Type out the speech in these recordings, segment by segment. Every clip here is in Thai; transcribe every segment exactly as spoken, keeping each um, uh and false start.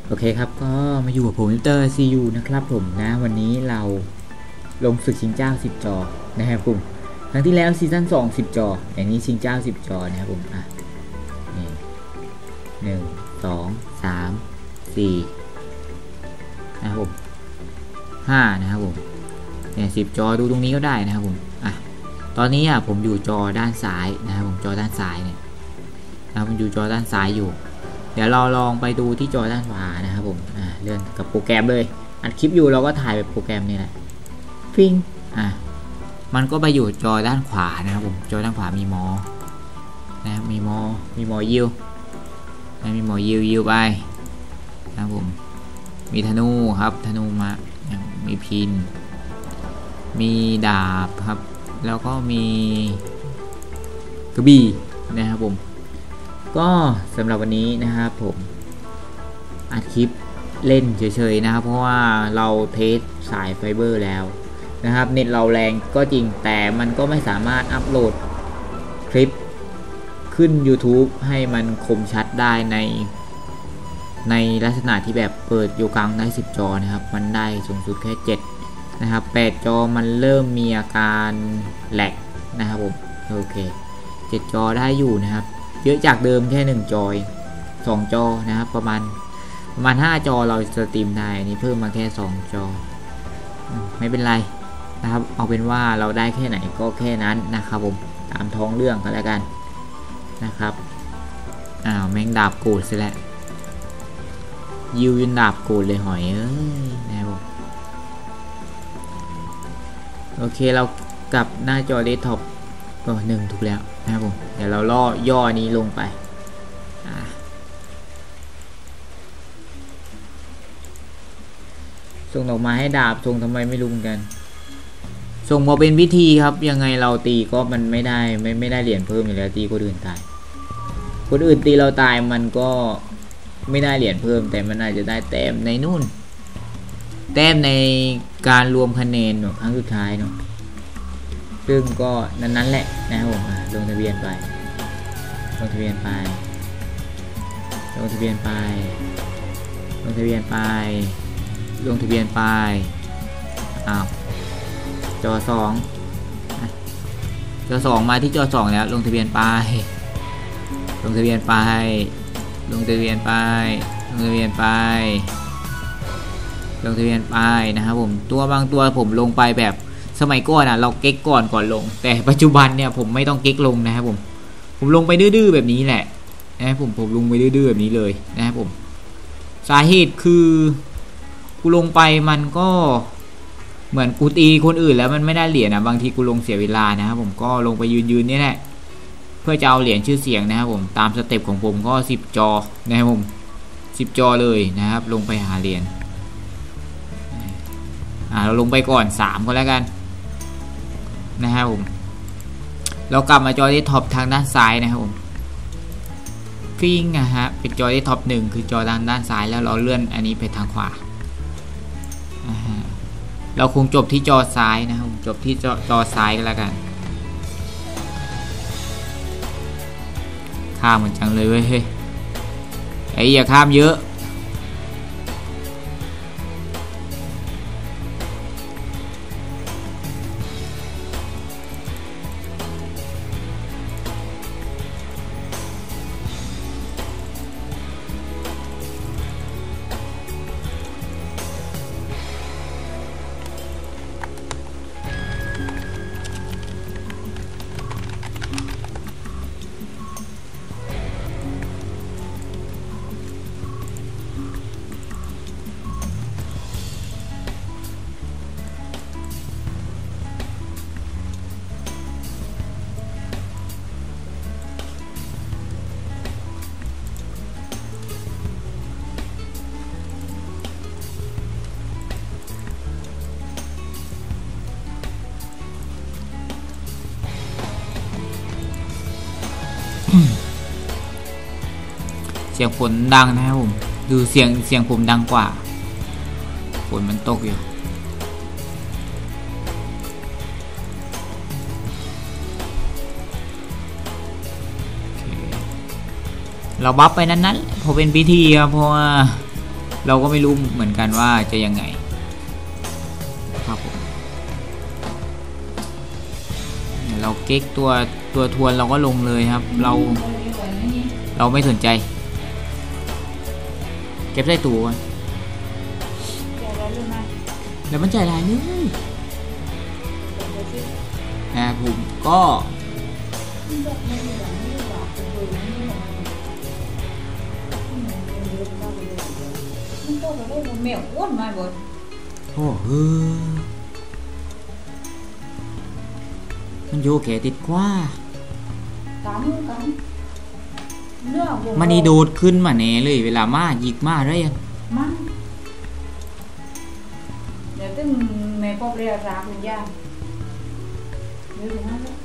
โอเคครับก็มาอยู่กับผมมิสเตอร์ซียูนะครับผมนะวันนี้เราลงศึกชิงเจ้าสิบจอนะครับผมครั้งที่แล้วซีซั่นสองสิบจออย่างนี้ชิงเจ้าสิบจอนะครับผมอ่ะนี่หนึ่งสองสามสี่นะครับผมห้านะครับผมเนี่ยสิบจอดูตรงนี้ก็ได้นะครับผมอ่ะตอนนี้อ่ะผมอยู่จอด้านซ้ายนะครับผมจอด้านซ้ายเนี่ยนะผมอยู่จอด้านซ้ายอยู่เดี๋ยวเราลองไปดูที่จอด้านขวานะครับผมอ่าเลื่อนกับโปรแกรมเลยอัดคลิปอยู่เราก็ถ่ายแบบโปรแกรมนี่แหละฟิงอ่ะมันก็ไปอยู่จอด้านขวานะครับผมจอด้านขวามีมอนะมีมอมีมอยิวนะมีมอยิวยิวไปนะครับผมมีธนูครับธนูมามีพินมีดาบครับแล้วก็มีกระบี่นะครับผมก็สำหรับวันนี้นะครับผมอัดคลิปเล่นเฉยๆนะครับเพราะว่าเราเทสสายไฟเบอร์แล้วนะครับเน็ตเราแรงก็จริงแต่มันก็ไม่สามารถอัปโหลดคลิปขึ้น YouTube ให้มันคมชัดได้ในในลักษณะที่แบบเปิดโยกังได้สิบจอนะครับมันได้สูงสุดแค่เจ็ดนะครับแปดจอมันเริ่มมีอาการแหลกนะครับผมโอเคเจ็ดจอได้อยู่นะครับเยอะจากเดิมแค่หนึ่งจอสองจอนะครับประมาณประมาณห้าจอเราสตรีมได้อันนี้เพิ่มมาแค่สองจอไม่เป็นไรนะครับเอาเป็นว่าเราได้แค่ไหนก็แค่นั้นนะครับผมตามท้องเรื่องกันแล้วกันนะครับอ้าวแมงดาบโกรธสิแหละยิวยืนดาบโกรธเลยหอยเอ้ยนะครับผมโอเคเรากลับหน้าจอเดสก์ท็อปก็หนึ่งถูกแล้วนะครับผมเดี๋ยวเราล่อย่อนี้ลงไปส่งดอกไม้ให้ดาบส่งทำไมไม่รู้เหมือนกันส่งมาเป็นวิธีครับยังไงเราตีก็มันไม่ได้ไม่ไม่ได้เหรียญเพิ่มอยู่แล้วตีคนอื่นตายคนอื่นตีเราตายมันก็ไม่ได้เหรียญเพิ่มแต่มันอาจจะได้แต้มในนู่นแต้มในการรวมคะแนนครั้งสุดท้ายเนาะซึ่งก็นั้นนั้นแหละนะครับผมลงทะเบียนไปลงทะเบียนไปลงทะเบียนไปลงทะเบียนไปลงทะเบียนไปอ้าวจอสองจอสองมาที่จอสองแล้วลงทะเบียนไปลงทะเบียนไปลงทะเบียนไปลงทะเบียนไปลงทะเบียนไปนะครับผมตัวบางตัวผมลงไปแบบสมัยก่อนอ่ะเราเก๊กก่อนก่อนลงแต่ปัจจุบันเนี่ยผมไม่ต้องเก๊กลงนะครับผมผมลงไปดื้อๆแบบนี้แหละนะครับผมผมลงไปดื้อๆแบบนี้เลยนะครับผมสาเหตุคือกูลงไปมันก็เหมือนกูตีคนอื่นแล้วมันไม่ได้เหรียญนะบางทีกูลงเสียเวลานะครับผมก็ลงไปยืนๆนี่แหละเพื่อจะเอาเหรียญชื่อเสียงนะครับผมตามสเต็ปของผมก็สิบจอนะครับผมสิบจอเลยนะครับลงไปหาเหรียญอ่าเราลงไปก่อนสามก็แล้วกันนะครับผมเรากลับมาจอที่ท็อปทางด้านซ้ายนะครับผมฟิงนะฮะเป็นจอที่ท็อปหนึ่งคือจอด้านด้านซ้ายแล้วเราเลื่อนอันนี้ไปทางขวาเราคงจบที่จอซ้ายนะครับจบที่จอจอซ้ายก็แล้วกันข้ามมันจังเลยเว้ยเฮ้ยไอ้อย่าข้ามเยอะเสียงฝนดังนะครับผมดูเสียงเสียงผมดังกว่าฝนมันตกอยู่ เราบัฟไปนั้นๆพอเป็นพิธีครับเพราะว่าเราก็ไม่รู้เหมือนกันว่าจะยังไงครับผมเราเก๊กตัวตัวทวนเราก็ลงเลยครับเราเราไม่สนใจเก็บใส่ตู้ก่อนแล้วมันใจลายนึงนะผมก็แมวอ้วนมาบ่โอ้เออมันโยแกติดกว่ามันนี่โดดขึ้นมาแน่เลยเวลามาหยิกมาได้ยังมันเดี๋ยวตึ้งแม่ปอบเรียราคุณย่าเดี๋ยวถึงนั้นแล้ว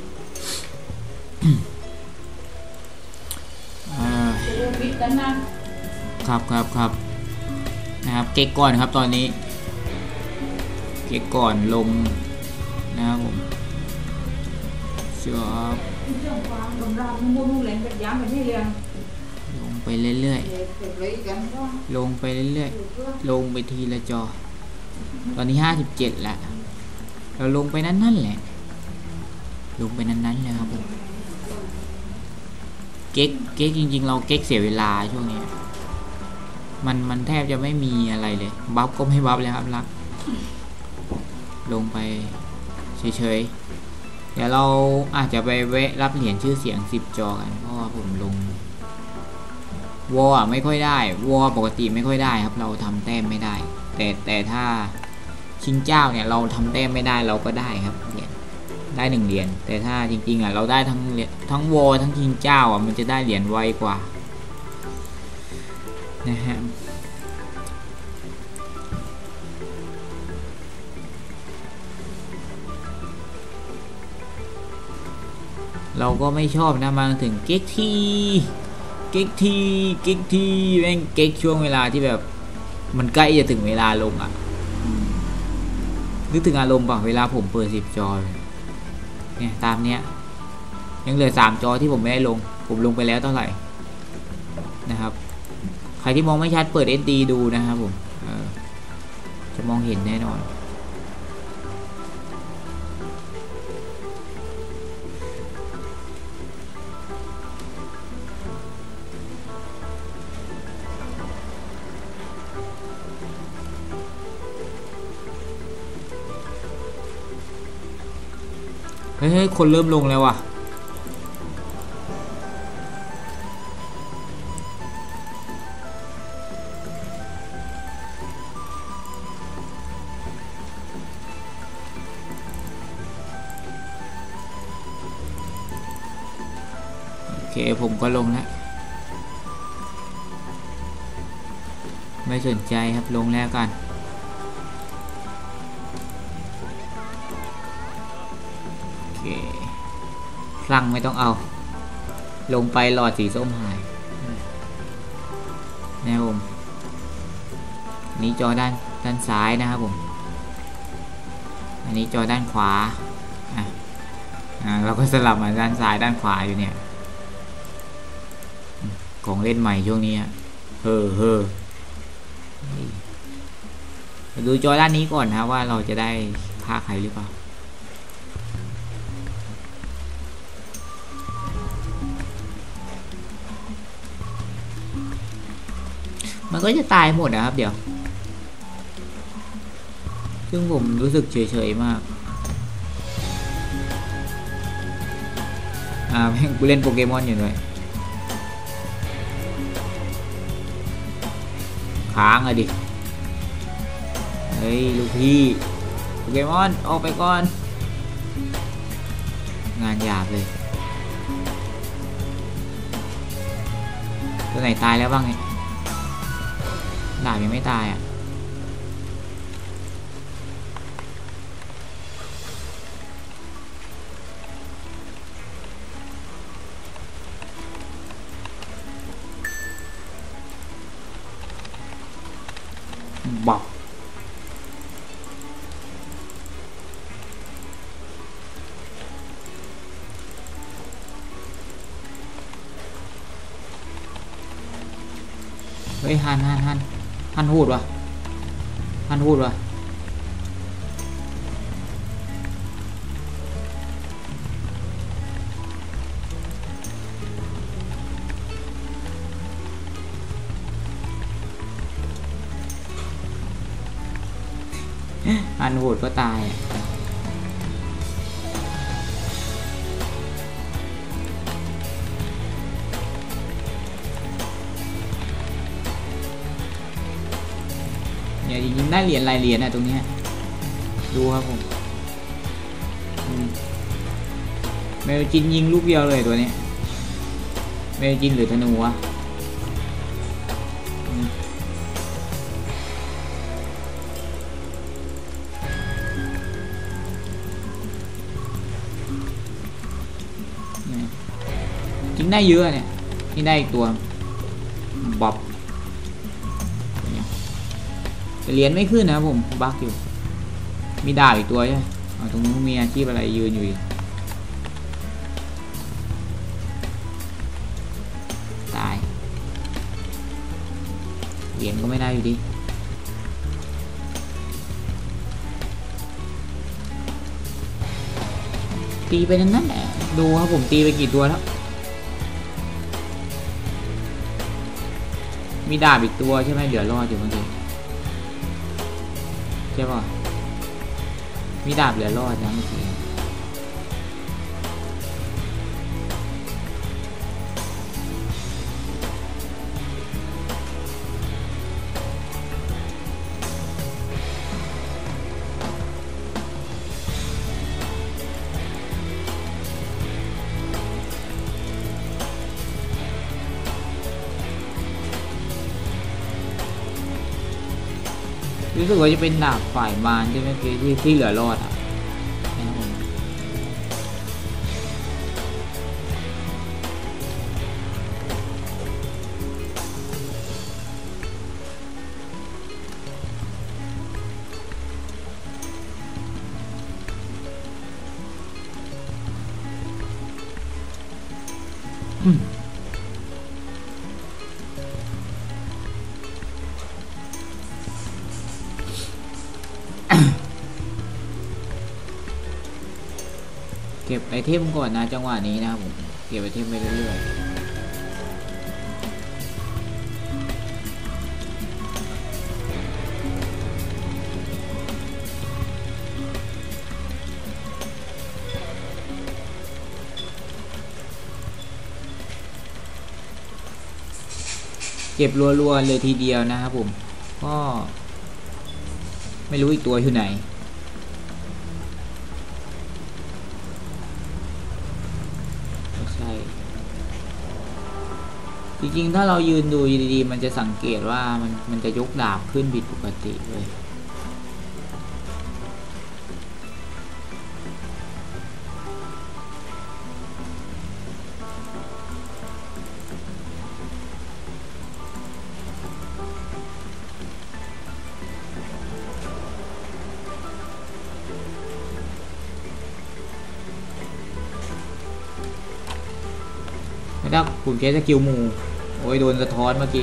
จะเริ่มวิทย์กันนะครับครับครับนะครับเก๊กก่อนครับตอนนี้เก๊กก่อนลงนะครับผมชอบลงไปเรื่อยๆลงไปเรื่อยๆลงไปทีละจอตอนนี้ห้าสิบเจ็ดแล้วเราลงไปนั้นนั่นแหละลงไปนั้นนั้นเลยครับผมเก๊กเก๊กจริงๆเราเก๊กเสียเวลาช่วงนี้มันมันแทบจะไม่มีอะไรเลยบัฟก็ไม่บัฟแล้วครับรักลงไปเฉยๆเดี๋ยวเราอาจจะไปแวะรับเหรียญชื่อเสียงสิบจอกันเพราะว่าผมลงวอลไม่ค่อยได้วอลปกติไม่ค่อยได้ครับเราทำแต้มไม่ได้แต่แต่ถ้าชิงเจ้าเนี่ยเราทำแต้มไม่ได้เราก็ได้ครับเหรียญได้หนึ่งเหรียญแต่ถ้าจริงๆอ่ะเราได้ทั้งทั้งวอลทั้งชิงเจ้าอ่ะมันจะได้เหรียญไวกว่านะฮะเราก็ไม่ชอบนะมาถึงเก๊กทีเก๊กทีเก๊กทีแม่งเก๊กช่วงเวลาที่แบบมันใกล้จะถึงเวลาลงอ่ะนึกถึงอารมณ์ป่ะเวลาผมเปิดสิบจอเนี่ยตามเนี้ยยังเหลือสามจอที่ผมไม่ได้ลงผมลงไปแล้วเท่าไหร่นะครับใครที่มองไม่ชัดเปิด เอส ดี ดูนะครับผมจะมองเห็นแน่นอนเฮ้ยคนเริ่มลงแล้วว่ะโอเคผมก็ลงแล้วไม่สนใจครับลงแล้วกันคลั่งไม่ต้องเอาลงไปหลอดสีส้มหายนะครับผมนี้จอด้านด้านซ้ายนะครับผมอันนี้จอด้านขวาอ่ะอ่าเราก็สลับมาด้านซ้ายด้านขวาอยู่เนี่ยของเล่นใหม่ช่วงนี้เฮ้อเฮ้อดูจอด้านนี้ก่อนนะว่าเราจะได้ฆ่าใครหรือเปล่ามันก็จะตายหมดนะครับเดี๋ยวซึ่งผมรู้สึกเฉยๆมากอ่าแม่งกูเล่นโปเกมอนอยู่ด้วยค้างอะดิเฮ้ยลูกพี่โปเกมอนออกไปก่อนงานหยาบเลยตัวไหนตายแล้วบ้างเนี่ยดาบยังไม่ตายอ่ะบอก เฮ้ยฮันฮันฮันฮัฮันโหดวะฮันโหดวะฮันโหดก็ตายเนี่ยจริงๆได้เหรียญลายเหรียญนะตรงนี้ดูครับผมเมลจินยิงลูกเดียวเลยตัวนี้เมลจินหรือธนูวะจริงได้เยอะเนี่ยนี่ได้อีกตัวบ๊อบเหรียญไม่ขึ้นนะครับผมบั๊กอยู่มีดาบอีกตัวใช่ไหมตรงนู้นมีอาชีพอะไรยืนอยู่ตายเหรียญก็ไม่ได้อยู่ดีตีไปนั้นแหละดูครับผมตีไปกี่ตัวแล้วมีดาบอีกตัวใช่ไหมเหลือรอดอยู่เมื่อกี้ใช่ป่ะมีดาบเหลือรอดนะเมื่อกี้รู้สึกว่าจะเป็นดาบฝ่ายมารใช่ไหมที่ที่เหลือรอดอ่ะอืมเก็บไอเทมก่อนนะจังหวะนี้นะครับผมเก็บไอเทมไปเรื่อยๆเก็บรัวๆเลยทีเดียวนะครับผมก็ไม่รู้อีกตัวอยู่ไหนจริงๆถ้าเรายืนดูดีๆมันจะสังเกตว่ามันมันจะยกดาบขึ้นผิดปกติเลยไม่ได้ผมใช้สกิลมูโอ้ยโดนสะท้อนเมื่อกี้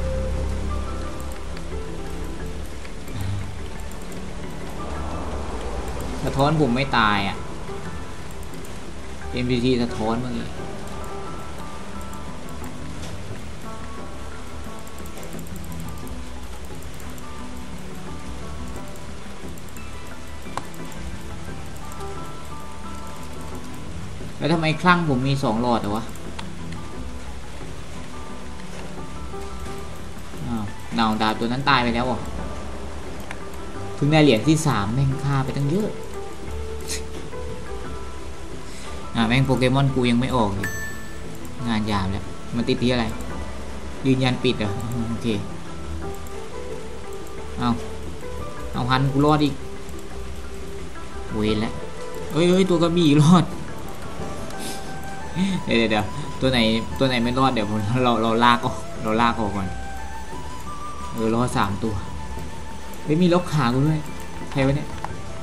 สะท้อนผมไม่ตายอ่ะ เอ็ม พี ที สะท้อนเมื่อกี้แล้วทำไมคลั่งผมมีสองหลอดอะวะเน่าดาบตัวนั้นตายไปแล้วอ่ะเพิ่งได้เหรียญที่สามแม่งฆ่าไปตั้งเยอะอ่าแม่งโปเกมอนกูยังไม่ออกเลยงานยามแล้วมันติดที่อะไรยืนยันปิดเหรอโอเคเอาเอาฮันกูรอดอีกเวรแล้วเอ้ยเอ้ยตัวกระบี่รอดเดี๋ยวเดี๋ยวตัวไหนตัวไหนไม่รอดเดี๋ยวเราเราลากออกเราลากออกก่อนเออรอสามตัวไม่มีล็อกขากูด้วยใครวะเนี่ย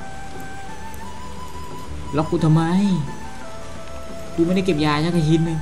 ล็อกกูทำไมกูไม่ได้เก็บยาสักชิ้นนึง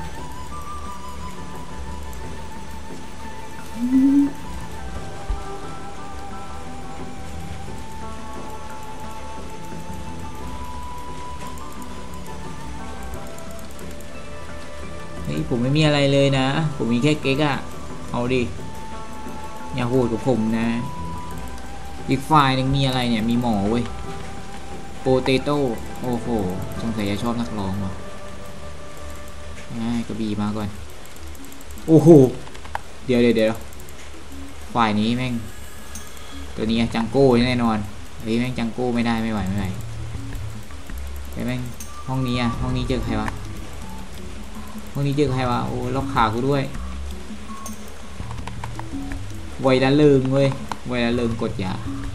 ผมไม่มีอะไรเลยนะผมมีแค่เก๊กอะเอาดิอย่าโหดกับผมนะอีกฝ่ายหนึ่งมีอะไรเนี่ยมีหมอเว้ยโปเตโต้โอ้โหสงสัยจะชอบนักร้องว่ะกระบี่มาก่อนโอ้โหเดี๋ยวเดี๋ยวเดี๋ยวฝ่ายนี้แม่งตัวนี้จังโก้แน่นอนเฮ้ยแม่งจังโก้ไม่ได้ไม่ไหวไม่ไหวไปแม่งห้องนี้อะห้องนี้เจอใครวะห้องนี้เจอใครวะโอ้ล็อกขากูด้วยไวละเลิงเว้ยไวละเลิงกดยา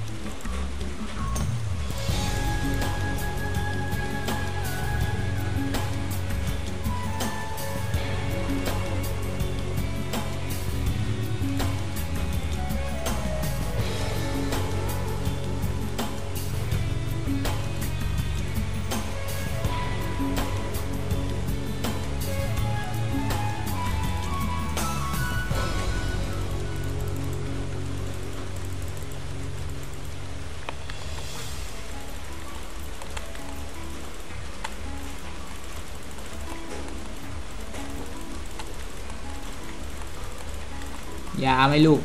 ยาไหมลูก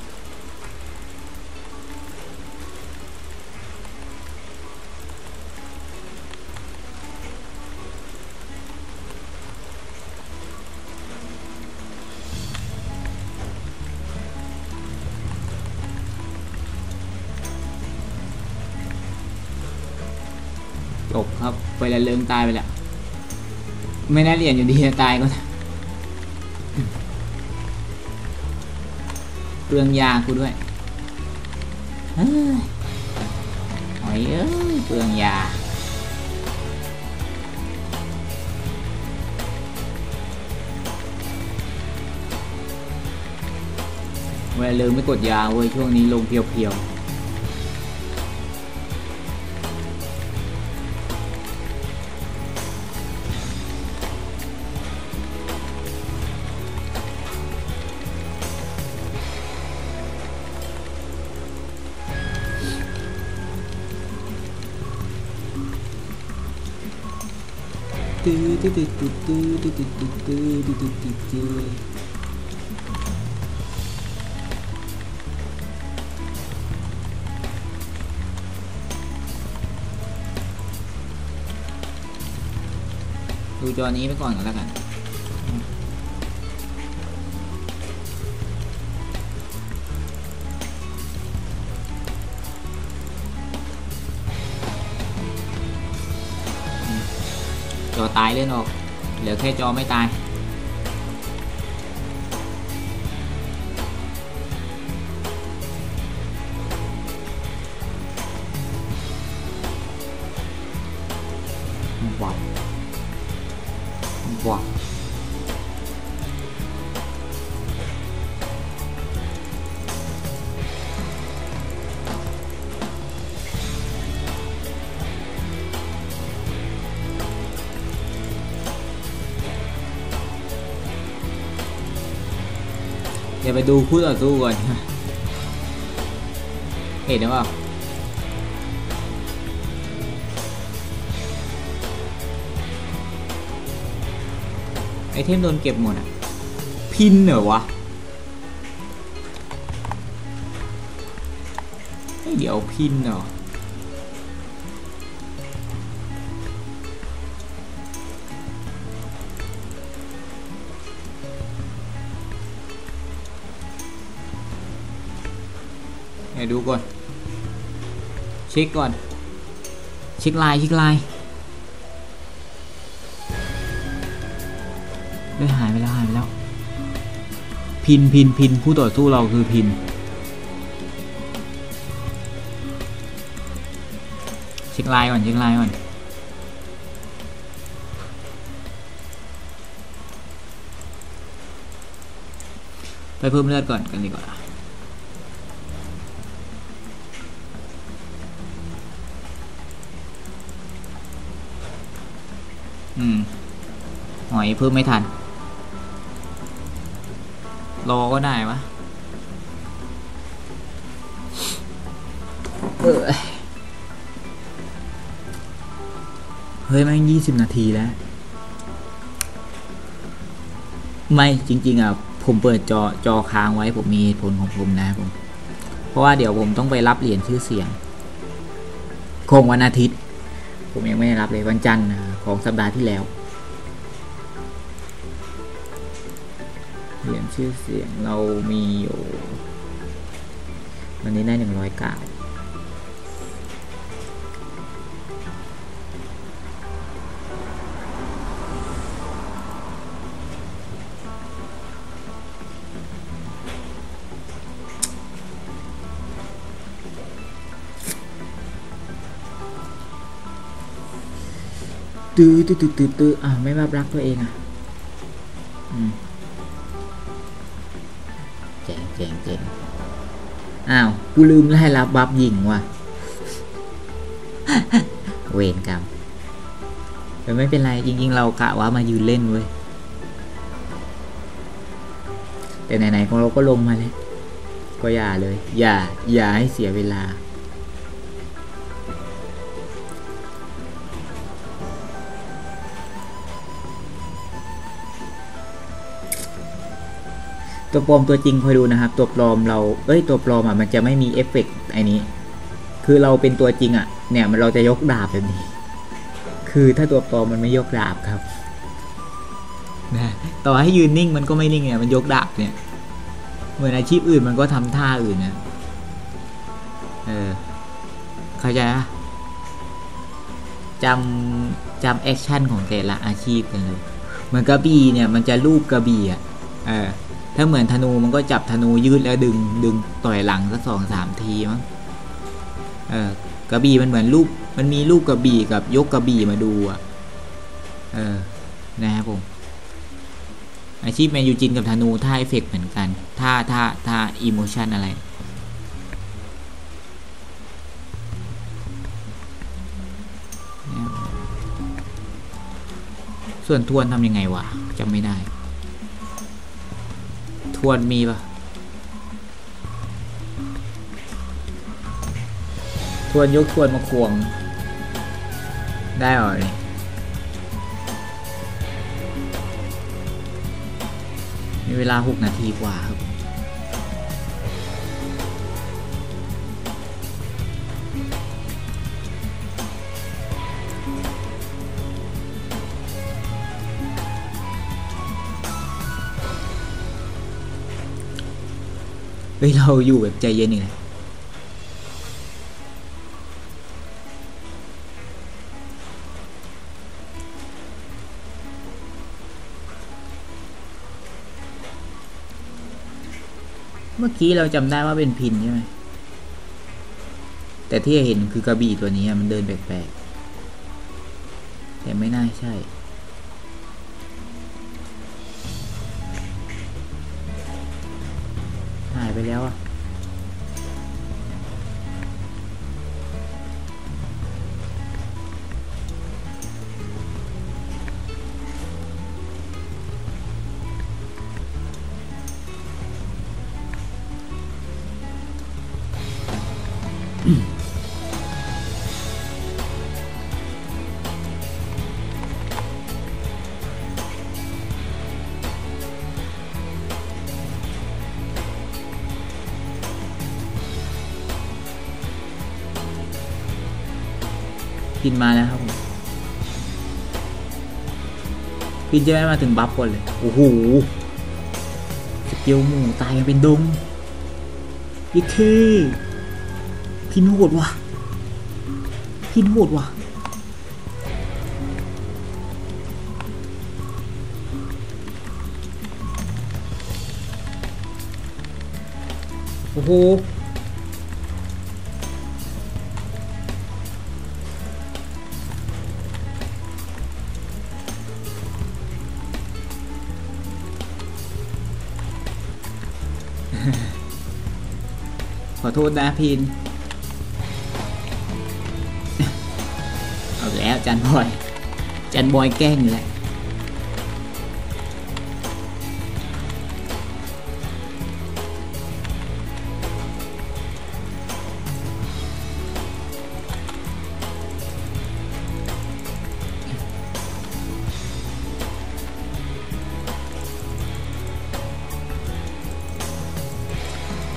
จบครับไปละเลิงตายไปแล้วไม่น่าเรียนอยู่ดีจะตายก็เปลืองยากูด้วยเฮ้ยหอยเอ้ยเปลืองยาเวลาเลิงไม่กดยาเว้ยช่วงนี้ลงเพียวตื้อตื้อตื้อตื้อตื้อตื้อตื้อตื้อตื้อตื้อดูจอนี้ไปก่อนกันแล้วกันจอตายเลื่อนออกเหลือแค่จอไม่ตายว้าวว้าวเดี๋ยวไปดูคู่ต่อสู้ก่อนเห็นหรือเปล่าไอเทมโดนเก็บหมดอ่ะพินเหรอวะเดี๋ยวพินเหรอเดี๋ยวดูก่อนเช็คก่อนเช็คไลน์เช็คไลน์ได้หายไปแล้วหายไปแล้วพินพินพินผู้ต่อสู้เราคือพินเช็คไลน์ก่อนเช็คไลน์ก่อนไปเพิ่มเลือดก่อนกันดีกว่าอืมหอยเพิ่มไม่ทันรอก็ได้วะเออเฮ้ยแม่งยี่สิบนาทีแล้วไม่จริงๆอ่ะผมเปิดจอจอค้างไว้ผมมีเหตุผลของผมนะผมเพราะว่าเดี๋ยวผมต้องไปรับเหรียญชื่อเสียงคงวันอาทิตย์ผมยังไม่ได้รับเลยวันจันทร์ของสัปดาห์ที่แล้วเหรียญชื่อเสียงเรามีอยู่วันนี้ได้หนึ่งร้อยเก้าตื้อตื้อตื้อตื้อตื้ออ่ะไม่มารักตัวเองอ่ะอืมเจ๋งเจ๋งเจ๋งอ้าวกูลืมไล่รับบัฟยิงว่ะ เวรกรรมแต่ไม่เป็นไรจริงๆเรากะว่ามายืนเล่นเว้ยแต่ไหนๆของเราก็ลงมาแล้วก็อย่าเลยอย่าอย่าให้เสียเวลาตัวปลอมตัวจริงคอยดูนะครับตัวปลอมเราเอ้ยตัวปลอมอ่ะมันจะไม่มีเอฟเฟกต์ไอ้นี้คือเราเป็นตัวจริงอ่ะเนี่ยมันเราจะยกดาบแบบนี้คือถ้าตัวปลอมมันไม่ยกดาบครับนะต่อให้ยืนนิ่งมันก็ไม่นิ่งเนี่ยมันยกดาบเนี่ยเหมือนอาชีพอื่นมันก็ทำท่าอื่นนะเออเข้าใจปะจำจำแอคชั่นของแต่ละอาชีพกันเลยเหมือนกระบี่เนี่ยมันจะลูบกระบี่อ่ะเออถ้าเหมือนธนูมันก็จับธนูยืดแล้วดึงดึงต่อยหลังสักสองสามทีมั้งเออกระบี่มันเหมือนรูปมันมีรูปกระบี่กับยกกระบี่มาดูอ่ะเออนะครับผมอาชีพแมนยูจินกับธนูท่าเอฟเฟกต์เหมือนกันท่าท่าท่าอิโมชันอะไรส่วนทวนทำยังไงวะจำไม่ได้ทวนมีปะทวนยกทวนมาควงได้หรอเนี่ยมีเวลาหกนาทีกว่าครับเฮ้ยเราอยู่แบบใจเย็นนี่แหละเมื่อกี้เราจำได้ว่าเป็นพินใช่ไหมแต่ที่เห็นคือกระบี่ตัวนี้มันเดินแปลกๆแต่ไม่น่าใช่หายไปแล้วอ่ะพินมาแล้วครับพินจะไม่มาถึงบัฟคนเลยโอ้โหสกิลหมู่ตายกันเป็นดงยิ่งคือพินโหดว่ะพินโหดว่ะโอ้โหขอโทษนะพินเอาแล้วจันบอยจันบอยแกล้งอยู่แหละ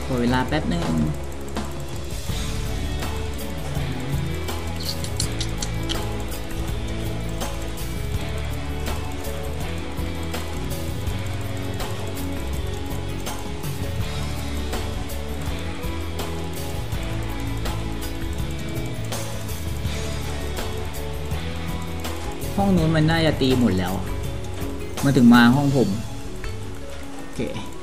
อเวลาแป๊บนึงห้องนู้นมันน่าจะตีหมดแล้วมาถึงมาห้องผมโอเค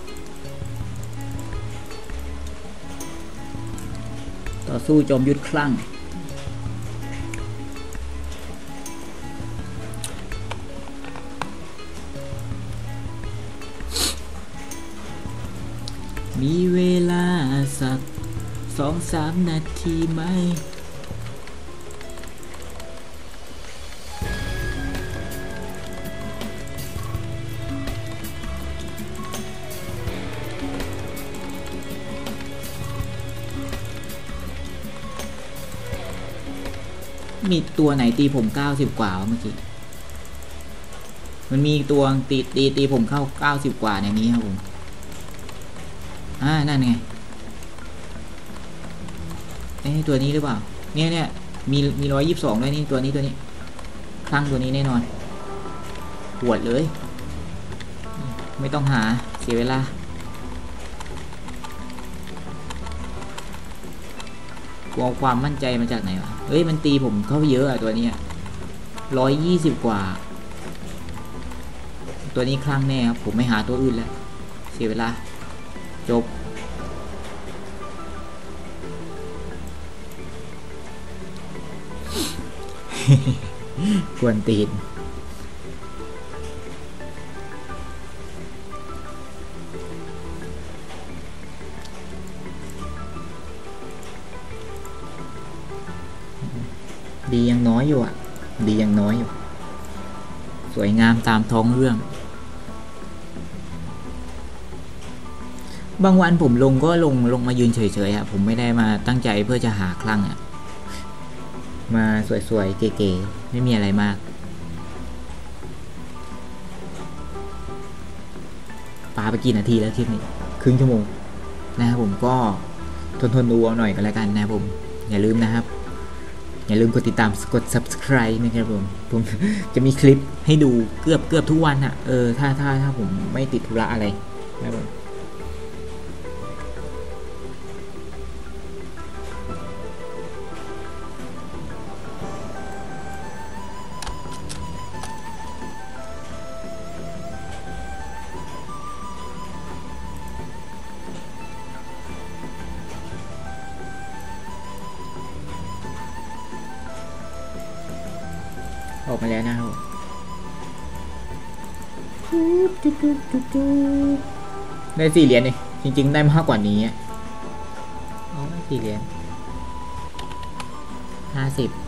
ต่อสู้จอมยุทธคลั่งมีเวลาสักสองสามนาทีไหมมีตัวไหนตีผมเก้าสิบกว่าวะเมื่อกี้มันมีตัวตีตีตีผมเข้าเก้าสิบกว่าในนี้ครับผมอ่านั่นไงเอ้ตัวนี้หรือเปล่าเนี่ยเนี่ยมีมีร้อยยี่สิบสองด้วยนี่ตัวนี้ตัวนี้คลั่งตัวนี้แน่นอนปวดเลยไม่ต้องหาเสียเวลากลัวความมั่นใจมาจากไหนวะเฮ้ยมันตีผมเข้าไปเยอะอะตัวนี้ร้อยยี่สิบกว่าตัวนี้คลั่งแน่ครับผมไม่หาตัวอื่นแล้วเสียเวลาจบกวนตีนดียังน้อยอยู่อ่ะดียังน้อยอยู่สวยงามตามท้องเรื่องบางวันผมลงก็ลงลงมายืนเฉยๆครับผมไม่ได้มาตั้งใจเพื่อจะหาคลั่งอ่ะมาสวยๆเก๋ๆไม่มีอะไรมากปาไปกี่นาทีแล้วคลิปนี้ครึ่งชั่วโมงนะครับผมก็ทนทนดูเอาหน่อยกันแล้วกันนะครับผมอย่าลืมนะครับอย่าลืมกดติดตามกด ซับสไครบ์ นะครับผมผมจะมีคลิปให้ดูเกือบเกือบทุกวันอ่ะเออถ้าถ้าถ้าผมไม่ติดธุระอะไรนะครับผมออกมาแล้วนะครับได้สี่เหรียญนี่จริงๆได้มากกว่านี้อ๋อสี่เหรียญห้าสิบ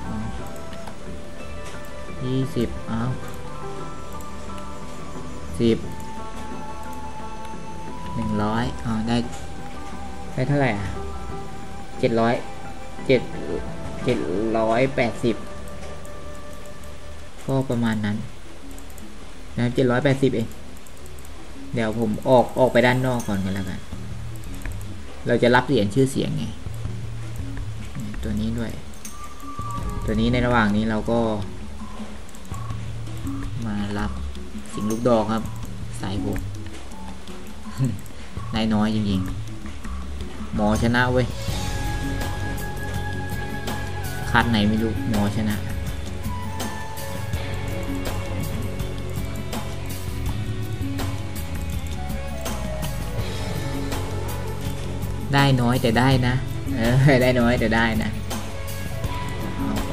ยี่สิบอ้าวสิบหนึ่งร้อยอ๋อได้ได้เท่าไหร่อ่ะเจ็ดร้อยเจ็ดเจ็ดร้อยแปดสิบก็ประมาณนั้นนะครับเจ็ดร้อยแปดสิบเองเดี๋ยวผมออกออกไปด้านนอกก่อนกันแล้วกันเราจะรับเหรียญชื่อเสียงไงตัวนี้ด้วยตัวนี้ในระหว่างนี้เราก็มารับสิ่งลูกดอกครับสายบกได้น้อยจริงๆหมอชนะเว้ยคัดไหนไม่รู้หมอชนะได้น้อยแต่ได้นะเออได้น้อยแต่ได้นะเอาไป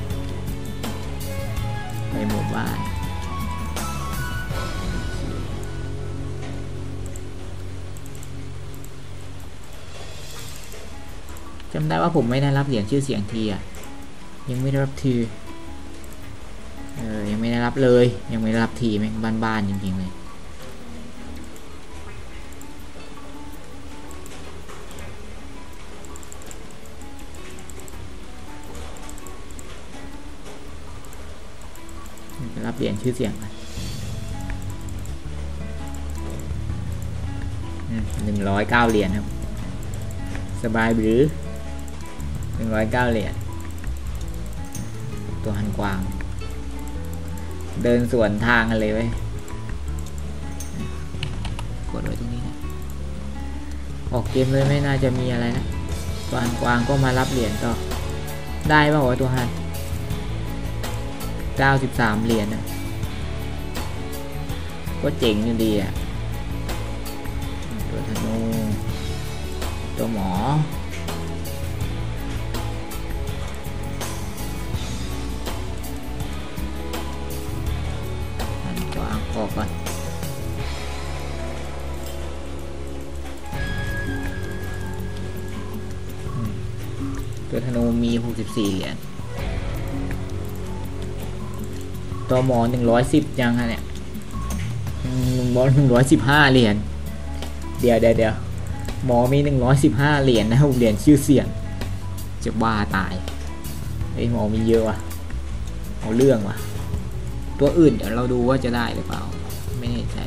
ไปหมู่บ้านจำได้ว่าผมไม่ได้รับเหรียญชื่อเสียงทีอ่ะยังไม่ได้รับทีเออยังไม่ได้รับเลยยังไม่ได้รับทีแม่งบ้านๆจริงๆเลยรับเหรียญชื่อเสียงหนึ่งร้อยเก้าเหรียญครับสบายหรือหนึ่งร้อยเก้าเหรียญตัวหันกวางเดินสวนทางกันเลยเว้ยกดไว้ตรงนี้นะออกเกมเลยไม่น่าจะมีอะไรนะตัวหันกวางก็มารับเหรียญต่อได้ป่าววะตัวหันเก้าสิบสามเหรียญนะก็เจ๋งอยู่ดีอ่ะตัวธนูตัวหมอหันกวางออกก่อนตัวธนูมีหกสิบสี่เหรียญตัวหมอหนึ่งร้อยสิบยังฮะเนี่ยหนึ่งร้อยหนึ่งร้อยสิบห้าเหรียญเดี๋ยวเดี๋ยวเดี๋ยวหมอมีหนึ่งร้อยสิบห้าเหรียญนะครับเหรียญชื่อเสียงจะบ้าตายไอ้หมอมีเยอะว่ะเอาเรื่องว่ะตัวอื่นเดี๋ยวเราดูว่าจะได้หรือเปล่าไม่แน่ใจ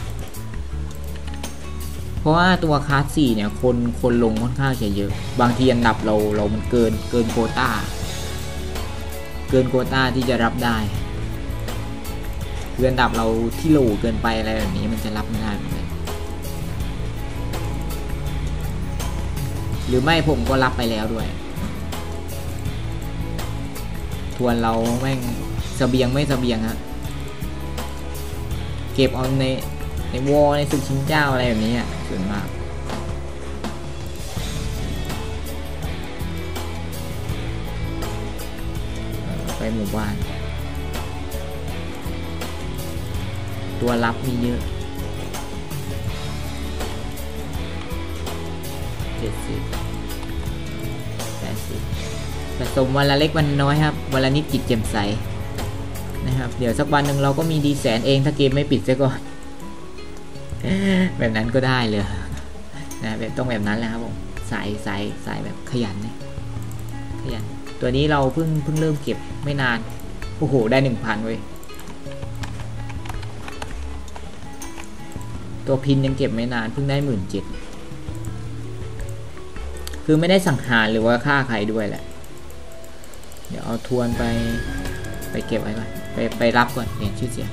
เพราะว่าตัวคลาสสี่เนี่ยคนคนลงค่อนข้างจะเยอะบางทีอันดับเราเรามันเกินเกินโควต้าเกินโควต้าที่จะรับได้คืออันดับเราที่โหลเกินไปอะไรแบบนี้มันจะรับไม่ได้เหมือนกันหรือไม่ผมก็รับไปแล้วด้วยทวนเราแม่งเสบียงไม่เสบียงฮะเก็บเอาในในวอลในศึกชิงเจ้าอะไรแบบนี้อ่ะส่วนมากไปหมู่บ้านตัวรับมีเยอะเจ็ดสิบแปดสิบผสมวันละเล็กวันน้อยครับวันละนิดจิตแจ่มใสนะครับเดี๋ยวสักวันหนึ่งเราก็มีดีแสนเองถ้าเกมไม่ปิดซะก่อนแบบนั้นก็ได้เลยนะแบบต้องแบบนั้นแหละครับผมสายสายสายแบบขยันนะขยันตัวนี้เราเพิ่งเพิ่งเริ่มเก็บไม่นานโอ้โหได้หนึ่งพันเว้ยตัวพินยังเก็บไม่นานเพิ่งได้หมื่นเจ็ดคือไม่ได้สังหารหรือว่าฆ่าใครด้วยแหละเดี๋ยวเอาทวนไปไปเก็บไว้ก่อนไปไปรับก่อนเหรียญชื่อเสียง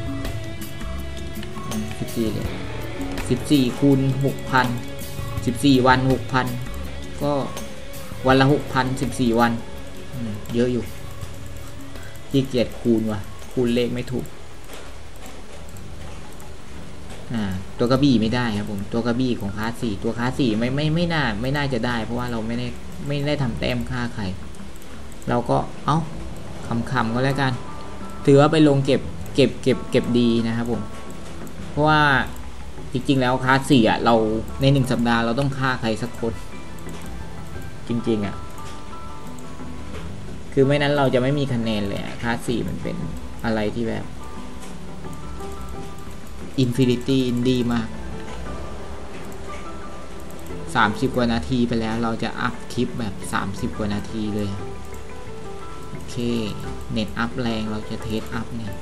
สิบสี่เหรียญสิบสี่คูณหกพันสิบสี่วันหกพันก็วันละหกพันสิบสี่วันเยอะอยู่ที่เกียจคูณว่ะคูณเลขไม่ถูกตัวกระบี่ไม่ได้ครับผมตัวกระบี่ของคลาสสี่ตัวคลาสสี่ไม่ไม่ไม่น่าไม่น่าจะได้เพราะว่าเราไม่ได้ไม่ได้ทำแต้มค่าใครเราก็เอ้าคำๆก็แล้วกันถือว่าไปลงเก็บเก็บเก็บเก็บดีนะครับผมเพราะว่าจริงๆแล้วคลาสสี่อ่ะเราในหนึ่งสัปดาห์เราต้องฆ่าใครสักคนจริงๆอ่ะคือไม่นั้นเราจะไม่มีคะแนนเลยคลาสสี่มันเป็นอะไรที่แบบอินฟินิตี้อินดีมากสามสิบกว่านาทีไปแล้วเราจะอัพคลิปแบบสามสิบกว่านาทีเลยโอเคเน็ตอัพแรงเราจะเทสอัพเนี่ย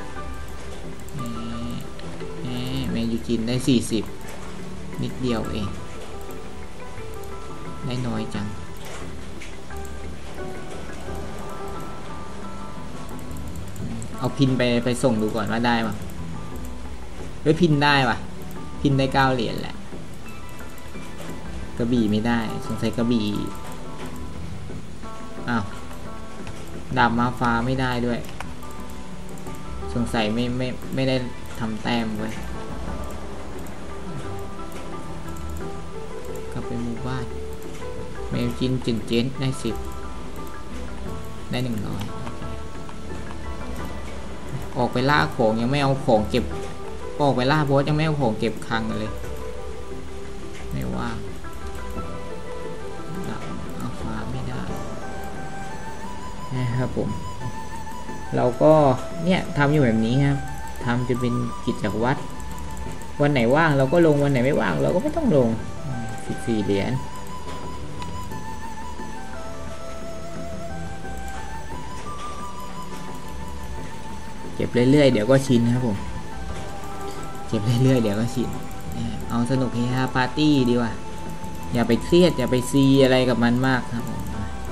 แมนยูจินได้สี่สิบนิดเดียวเองได้น้อยจังเอาพินไปไปส่งดูก่อนว่าได้ปะเฮ้ยพินได้ปะพินได้เก้าเหรียญแหละกระบี่ไม่ได้สงสัยกระบี่อ้าวดาบมาฟ้าไม่ได้ด้วยสงสัยไม่ไม่ไม่ได้ทำแต้มไว้กลับไปหมู่บ้านแมวจินจินเจนได้สิบได้หนึ่งร้อยออกไปล่าของยังไม่เอาของเก็บออกไปล่าบอสยังไม่เอาของเก็บคลังเลยไม่ว่าเอาฟ้าไม่ได้นะครับผมเราก็เนี่ยทำอยู่แบบนี้ครับทำจะเป็นกิจวัตรวันไหนว่างเราก็ลงวันไหนไม่ว่างเราก็ไม่ต้องลงสิบสี่เหรียญเก็บเรื่อยๆเดี๋ยวก็ชินครับผมเก็บเรื่อยๆเดี๋ยวก็ชินเอาสนุกเฮฮาปาร์ตี้ดีกว่าอย่าไปเครียดอย่าไปซีอะไรกับมันมากครับผม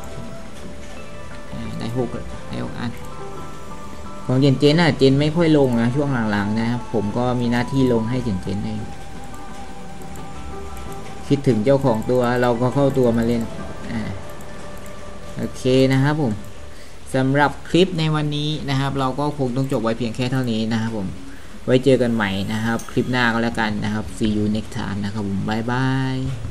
ได้หกได้หกอันของเจนเจนอ่ะเจนไม่ค่อยลงนะช่วงหลังๆนะครับผมก็มีหน้าที่ลงให้เจนเจนได้คิดถึงเจ้าของตัวเราก็เข้าตัวมาเล่นอ่าโอเคนะครับผมสำหรับคลิปในวันนี้นะครับเราก็คงต้องจบไว้เพียงแค่เท่านี้นะครับผมไว้เจอกันใหม่นะครับคลิปหน้าก็แล้วกันนะครับ see you next time นะครับผมบ๊ายบาย